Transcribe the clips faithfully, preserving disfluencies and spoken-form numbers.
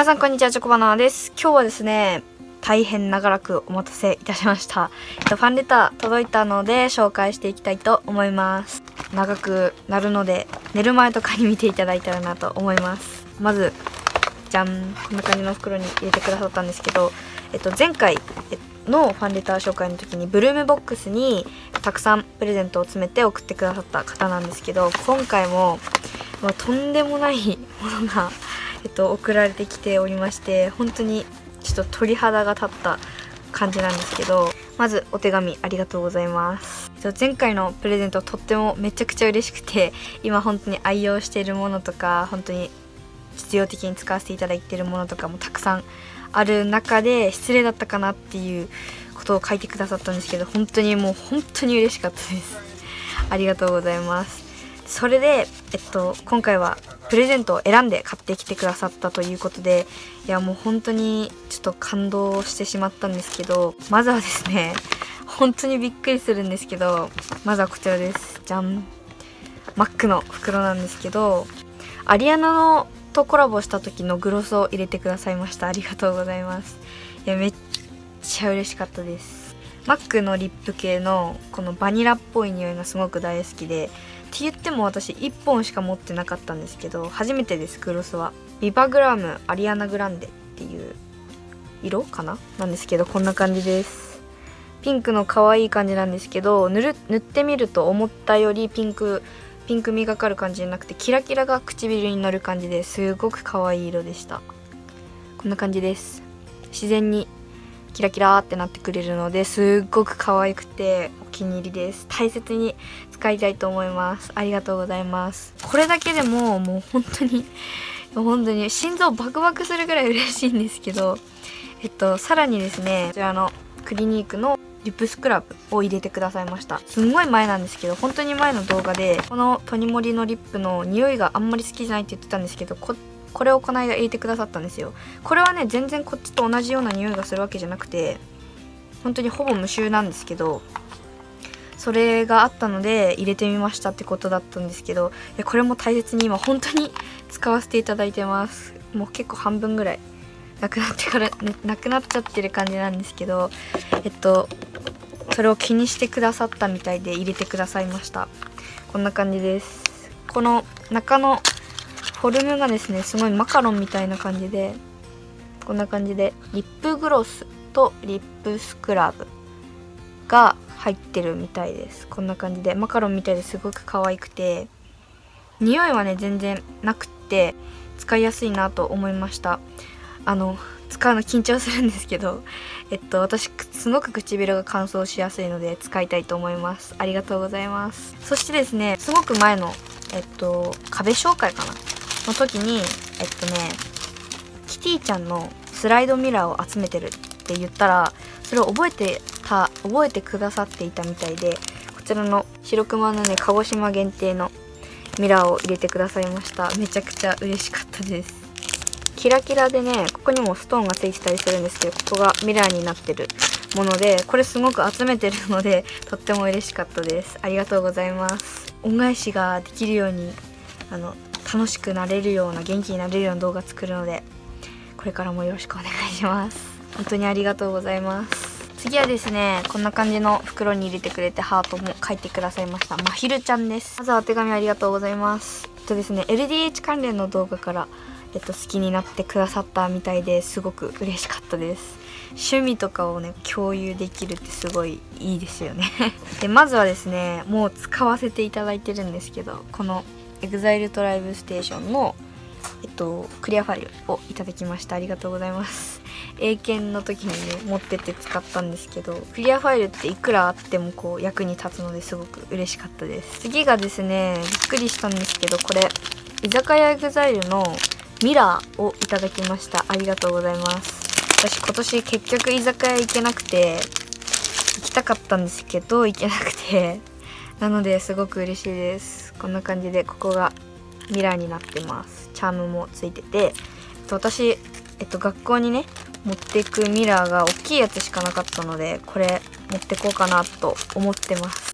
皆さんこんにちは、チョコバナナです。今日はですね、大変長らくお待たせいたしました。ファンレター届いたので紹介していきたいと思います。長くなるので寝る前とかに見ていただいたらなと思います。まずじゃん、こんな感じの袋に入れてくださったんですけど、えっと、前回のファンレター紹介の時にブルームボックスにたくさんプレゼントを詰めて送ってくださった方なんですけど、今回も、まあ、とんでもないものがえっと、送られてきておりまして、本当にちょっと鳥肌が立った感じなんですけど、まずお手紙ありがとうございます。前回のプレゼントとってもめちゃくちゃ嬉しくて、今本当に愛用しているものとか本当に実用的に使わせていただいているものとかもたくさんある中で、失礼だったかなっていうことを書いてくださったんですけど、本当にもう本当に嬉しかったです。ありがとうございます。それで、えっと、今回はプレゼントを選んで買ってきてくださったということで、いやもう本当にちょっと感動してしまったんですけど、まずはですね、本当にびっくりするんですけど、まずはこちらです。じゃん。マックの袋なんですけど、アリアナのとコラボした時のグロスを入れてくださいました。ありがとうございます。いやめっちゃ嬉しかったです。マックのリップ系のこのバニラっぽい匂いがすごく大好きで、って言っても私いっぽんしか持ってなかったんですけど、初めてです。グロスはビバグラムアリアナグランデっていう色かななんですけど、こんな感じです。ピンクの可愛い感じなんですけど、塗る塗ってみると思ったよりピンクピンクみがかる感じじゃなくて、キラキラが唇に乗る感じですごく可愛い色でした。こんな感じです。自然にキラキラーってなってくれるのですっごく可愛くてお気に入りです。大切に使いたいと思います。ありがとうございます。これだけでももう本当に本当に心臓バクバクするぐらい嬉しいんですけど、えっとさらにですね、こちらのクリニークのリップスクラブを入れてくださいました。すんごい前なんですけど、本当に前の動画でこのトニモリのリップの匂いがあんまり好きじゃないって言ってたんですけど、ここれをこの間入れてくださったんですよ。これはね、全然こっちと同じような匂いがするわけじゃなくて、本当にほぼ無臭なんですけど、それがあったので入れてみましたってことだったんですけど、いやこれも大切に今本当に使わせていただいてます。もう結構半分ぐらいなくなってから、ね、なくなっちゃってる感じなんですけど、えっとそれを気にしてくださったみたいで入れてくださいました。こんな感じです。この中のフォルムがですね、すごいマカロンみたいな感じで、こんな感じでリップグロスとリップスクラブが入ってるみたいです。こんな感じでマカロンみたいですごく可愛くて、匂いはね全然なくって使いやすいなと思いました。あの使うの緊張するんですけど、えっと私すごく唇が乾燥しやすいので使いたいと思います。ありがとうございます。そしてですね、すごく前のえっと壁紹介かなの時に、えっとねキティちゃんのスライドミラーを集めてるって言ったら、それを覚えてた覚えてくださっていたみたいで、こちらの白熊のね鹿児島限定のミラーを入れてくださいました。めちゃくちゃ嬉しかったです。キラキラでね、ここにもストーンがついてたりするんですけど、ここがミラーになってるもので、これすごく集めてるのでとっても嬉しかったです。ありがとうございます。恩返しができるように、あの楽しくなれるような、元気になれるような動画作るので、これからもよろしくお願いします。本当にありがとうございます。次はですね、こんな感じの袋に入れてくれてハートも書いてくださいました。まひるちゃんです。まずはお手紙ありがとうございます。えっとですね エルディーエイチ 関連の動画からえっと好きになってくださったみたいで、すごく嬉しかったです。趣味とかをね共有できるってすごいいいですよねでまずはですね、もう使わせていただいてるんですけど、この エグザイル トライブステーションのえっとクリアファイルをいただきました。ありがとうございます。英検の時にね持ってって使ったんですけど、クリアファイルっていくらあってもこう役に立つのですごく嬉しかったです。次がですね、びっくりしたんですけど、これ居酒屋 エグザイル のミラーをいただきました。ありがとうございます。私今年結局居酒屋行けなくて、行きたかったんですけど行けなくて、なのですごく嬉しいです。こんな感じでここがミラーになってます。チャームもついてて、えっと、私、えっと、学校にね持っていくミラーが大きいやつしかなかったので、これ持ってこうかなと思ってます。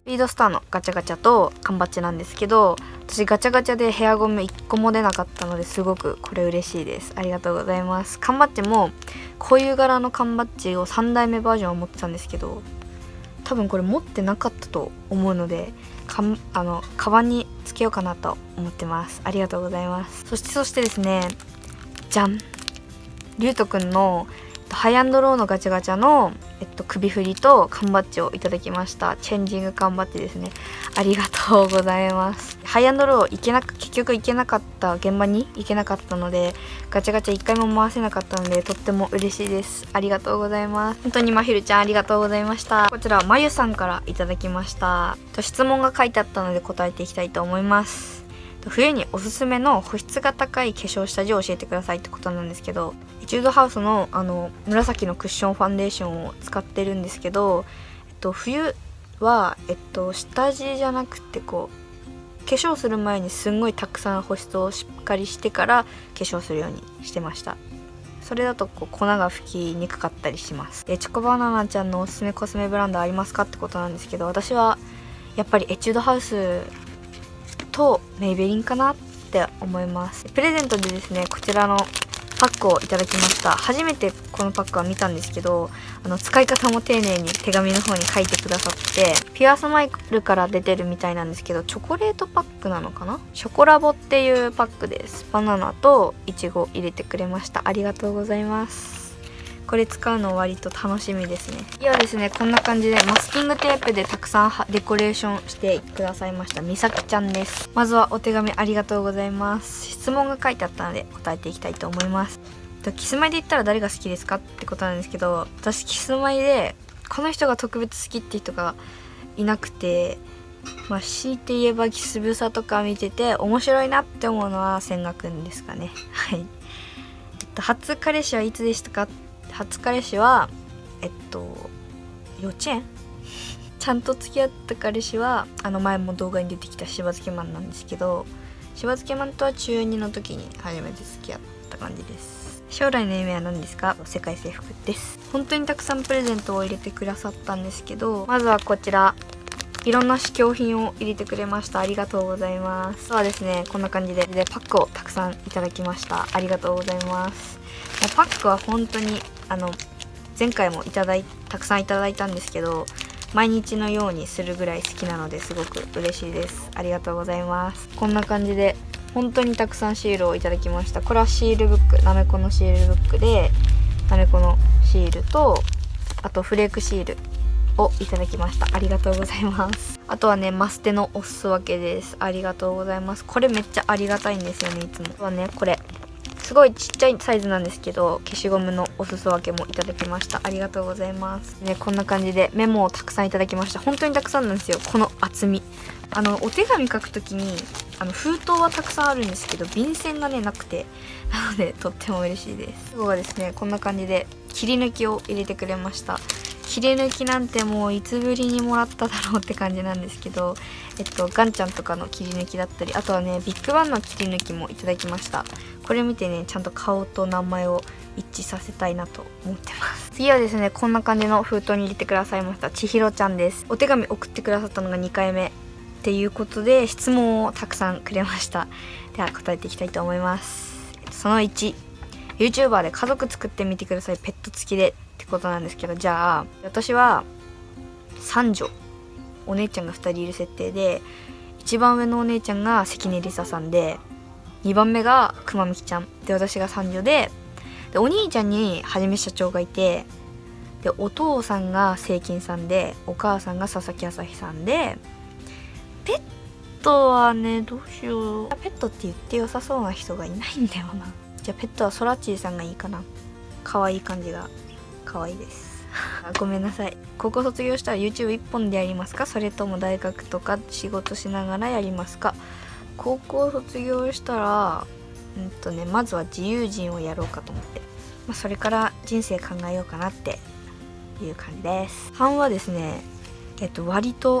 スピードスターのガチャガチャと缶バッジなんですけど、私ガチャガチャでヘアゴムいっこも出なかったのですごくこれ嬉しいです。ありがとうございます。缶バッジもこういう柄の缶バッジをさんだいめバージョンを持ってたんですけど、多分これ持ってなかったと思うので、かんあのカバンにつけようかなと思ってます。ありがとうございます。そしてそしてですね、じゃん、りゅうとくんのハイアンドローのガチャガチャの、えっと、首振りと缶バッジをいただきました。チェンジング缶バッジですね。ありがとうございます。ハイアンドロー行けなく結局行けなかった現場に行けなかったので、ガチャガチャいっかいも回せなかったのでとっても嬉しいです。ありがとうございます。本当にまひるちゃんありがとうございました。こちらまゆさんからいただきました。質問が書いてあったので答えていきたいと思います。冬におすすめの保湿が高い化粧下地を教えてくださいってことなんですけど、エチュードハウスのあの紫のクッションファンデーションを使ってるんですけど、えっと、冬は、えっと、下地じゃなくてこう化粧する前にすんごいたくさん保湿をしっかりしてから化粧するようにしてました。それだとこう粉が吹きにくかったりします。でチョコバナナちゃんのおすすめコスメブランドありますかってことなんですけど、私はやっぱりエチュードハウスとメイベリンかなって思います。プレゼントでですね、こちらのパックをいただきました。初めてこのパックは見たんですけど、あの使い方も丁寧に手紙の方に書いてくださって、ピュアスマイルから出てるみたいなんですけど、チョコレートパックなのかな、ショコラボっていうパックです。バナナとイチゴ入れてくれました。ありがとうございます。これ使うの割と楽しみですね。次はですね、こんな感じでマスキングテープでたくさんデコレーションしてくださいましたみさきちゃんです。まずはお手紙ありがとうございます。質問が書いてあったので答えていきたいと思います。キスマイで言ったら誰が好きですかってことなんですけど、私キスマイでこの人が特別好きって人がいなくて、まあ強いて言えばキスブサとか見てて面白いなって思うのは千賀くんですかね。はい。えっと初彼氏はいつでしたか？初彼氏はえっと幼稚園ちゃんと付き合った彼氏はあの前も動画に出てきたしば漬けマンなんですけど、しば漬けマンとは中にの時に初めて付き合った感じです。将来の夢は何ですか？世界征服です。本当にたくさんプレゼントを入れてくださったんですけど、まずはこちらいろんな試供品を入れてくれました。ありがとうございます。そうですね、こんな感じででパックをたくさんいただきました。ありがとうございます。パックは本当にあの前回もいただいたくさんいただいたんですけど、毎日のようにするぐらい好きなのですごく嬉しいです。ありがとうございます。こんな感じで本当にたくさんシールをいただきました。これはシールブック、なめこのシールブックで、なめこのシールとあとフレークシールをいただきました。ありがとうございます。あとはね、マステのお裾分けです。ありがとうございます。これめっちゃありがたいんですよね、いつも。あとはね、これすごいちっちゃいサイズなんですけど、消しゴムのお裾分けもいただきました。ありがとうございます。ね、こんな感じでメモをたくさんいただきました。本当にたくさんなんですよ、この厚み。あのお手紙書くときにあの封筒はたくさんあるんですけど便箋がねなくて、なのでとっても嬉しいです。今日はですね、こんな感じで切り抜きを入れてくれました。切り抜きなんてもういつぶりにもらっただろうって感じなんですけど、えっとガンちゃんとかの切り抜きだったり、あとはねビッグバンの切り抜きもいただきました。これ見てね、ちゃんと顔と名前を一致させたいなと思ってます。次はですね、こんな感じの封筒に入れてくださいましたちひろちゃんです。お手紙送ってくださったのがにかいめっていうことで質問をたくさんくれました。では答えていきたいと思います。そのいち、 YouTuber で家族作ってみてください、ペット付きでってことなんですけど、じゃあ私はさん女、お姉ちゃんがふたりいる設定で、一番上のお姉ちゃんが関根梨沙さんで、にばんめが熊みきちゃんで、私がさん女で、でお兄ちゃんにはじめ社長がいて、でお父さんが聖金さんで、お母さんが佐々木朝日さんで、ペットはねどうしよう、ペットって言って良さそうな人がいないんだよな。じゃあペットはソラチーさんがいいかな。可愛い感じが可愛いですごめんなさい。高校卒業したら YouTube 一本でやりますか、それとも大学とか仕事しながらやりますか？高校卒業したらうんとねまずは自由人をやろうかと思って、まあ、それから人生考えようかなっていう感じです。さんはですね、えっと割と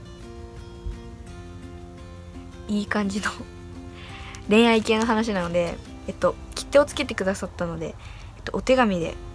いい感じの恋愛系の話なので、えっと切手をつけてくださったので、えっと、お手紙で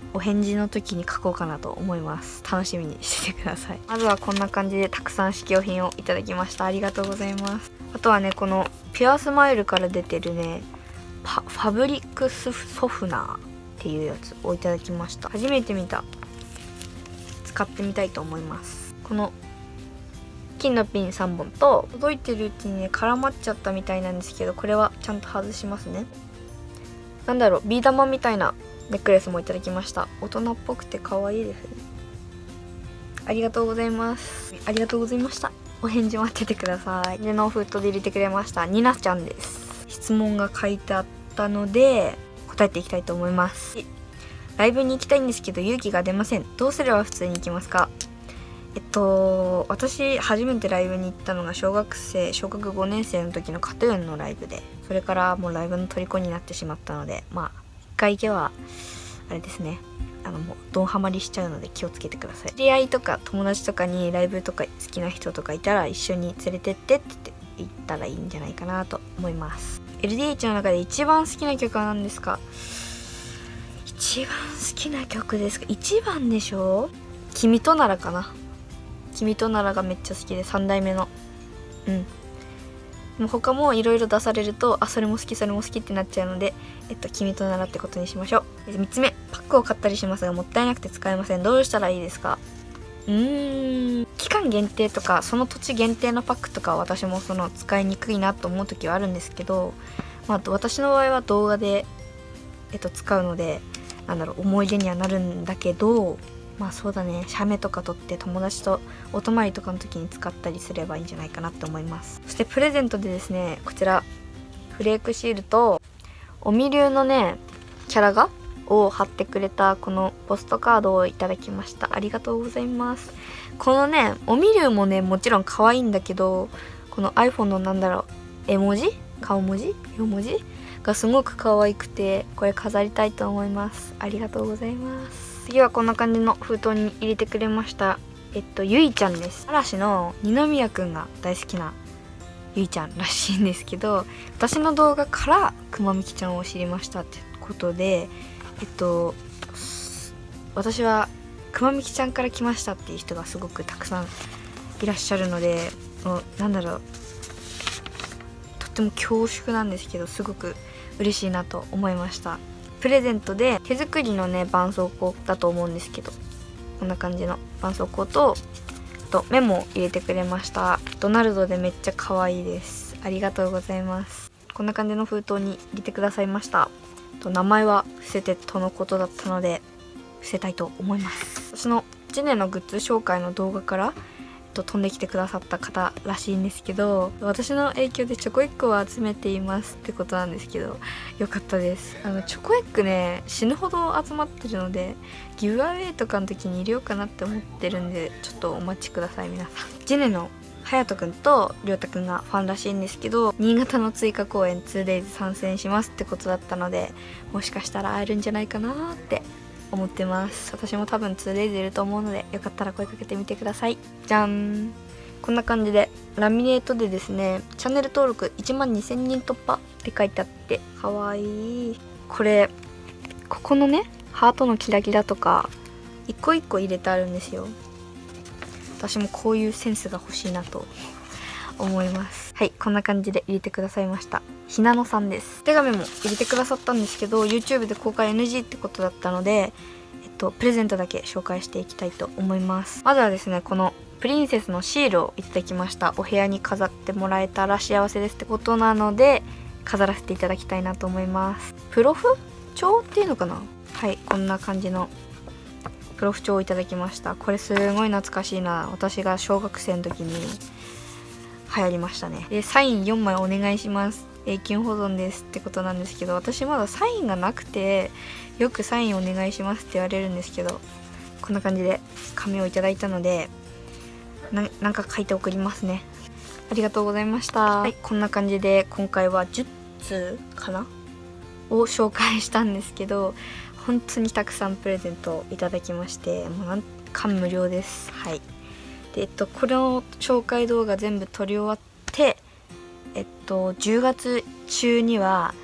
お返事の時に書こうかなと思います。楽しみにしててください。まずはこんな感じでたくさん試供品をいただきました。ありがとうございます。あとはね、このピュアスマイルから出てるねファブリックスソフナーっていうやつをいただきました。初めて見た。使ってみたいと思います。この金のピンさんぼんと、届いてるうちにね絡まっちゃったみたいなんですけど、これはちゃんと外しますね。なんだろう、ビー玉みたいなネックレスもいただきました。大人っぽくて可愛いですね。ありがとうございます。ありがとうございました。お返事待っててください。での封筒で入れてくれましたニナちゃんです。質問が書いてあったので答えていきたいと思います。ライブに行きたいんですけど勇気が出ません。どうすれば普通に行きますか？えっと私初めてライブに行ったのが小学生小学ごねん生の時のカトゥーンのライブで、それからもうライブの虜になってしまったので、まあ一回行けばあれですね、あのもうドンハマりしちゃうので気をつけてください。知り合いとか友達とかにライブとか好きな人とかいたら一緒に連れてってって言ったらいいんじゃないかなと思います。 エルディーエイチ の中で一番好きな曲は何ですか？一番好きな曲ですか？一番でしょ？君とならかな。君とならがめっちゃ好きでさんだいめのうんもう他もいろいろ出されるとあそれも好きそれも好きってなっちゃうので、えっと君とならってことにしましょう。みっつめ、パックを買ったりしますがもったいなくて使えません。どうしたらいいですか？うーん期間限定とかその土地限定のパックとかは私もその使いにくいなと思う時はあるんですけど、まあ私の場合は動画でえっと使うのでなんだろう思い出にはなるんだけど、まあそうだね、写メとか撮って友達とお泊まりとかの時に使ったりすればいいんじゃないかなって思います。そしてプレゼントでですね、こちらフレークシールとおみ流のねキャラがを貼ってくれたこのポストカードをいただきました。ありがとうございます。このねおみ流もねもちろん可愛いんだけど、この iPhone のなんだろう絵文字顔文字絵文字がすごく可愛くて、これ飾りたいと思います。ありがとうございます。次はこんな感じの封筒に入れてくれました。えっとゆいちゃんです。嵐の二宮くんが大好きなゆいちゃんらしいんですけど、私の動画からくまみきちゃんを知りましたってことで、えっと私はくまみきちゃんから来ましたっていう人がすごくたくさんいらっしゃるので、もうなんだろうとっても恐縮なんですけどすごく嬉しいなと思いました。プレゼントで手作りのね絆創膏だと思うんですけど、こんな感じの絆創膏とあとメモを入れてくれました。ドナルドでめっちゃ可愛いです。ありがとうございます。こんな感じの封筒に入れてくださいました。と名前は伏せてとのことだったので伏せたいと思います。私のジネのグッズ紹介の動画からと飛んできてくださった方らしいんですけど、私の影響でチョコエッグを集めていますってことなんですけど、よかったです。あのチョコエッグね死ぬほど集まってるのでギブアウェイとかの時に入れようかなって思ってるんで、ちょっとお待ちください皆さん。ジネの隼人くんとりょうたくんがファンらしいんですけど、新潟の追加公演 ツーデイズ 参戦しますってことだったので、もしかしたら会えるんじゃないかなって思ってます。私も多分 ツーデイズ いると思うのでよかったら声かけてみてください。じゃん、こんな感じでラミネートでですねチャンネル登録いちまんにせんにん突破って書いてあってかわいい。これここのねハートのキラキラとか一個一個入れてあるんですよ。私もこういうセンスが欲しいなと思います。はい、こんな感じで入れてくださいました。ひなのさんです。手紙も入れてくださったんですけど YouTube で公開 エヌジー ってことだったので、えっとプレゼントだけ紹介していきたいと思います。まずはですねこのプリンセスのシールをいただきました。お部屋に飾ってもらえたら幸せですってことなので飾らせていただきたいなと思います。プロフ帳っていうのかな。はい、こんな感じのプロフ帳をいただきました。これすごい懐かしいな。私が小学生の時に流行りましたね。でサインよんまいお願いします永久保存ですってことなんですけど、私まだサインがなくてよくサインお願いしますって言われるんですけど、こんな感じで紙をいただいたので な, なんか書いて送りますね。ありがとうございました。はい、こんな感じで今回はじゅっつうかなを紹介したんですけど、本当にたくさんプレゼントをいただきましてもうなん感無量です。はい、でえっとこの紹介動画全部撮り終わってえっとじゅうがつ中には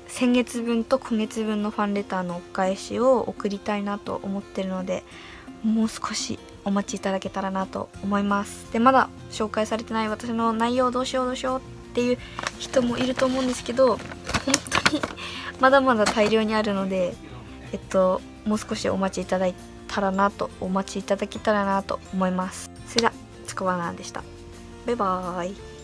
先月分と今月分のファンレターのお返しを送りたいなと思ってるので、もう少しお待ちいただけたらなと思います。でまだ紹介されてない私の内容どうしようどうしようっていう人もいると思うんですけど、本当にまだまだ大量にあるので、えっともう少しお待ちいただいたらなとお待ちいただけたらなと思います。それではつくばなんでした。バイバーイ。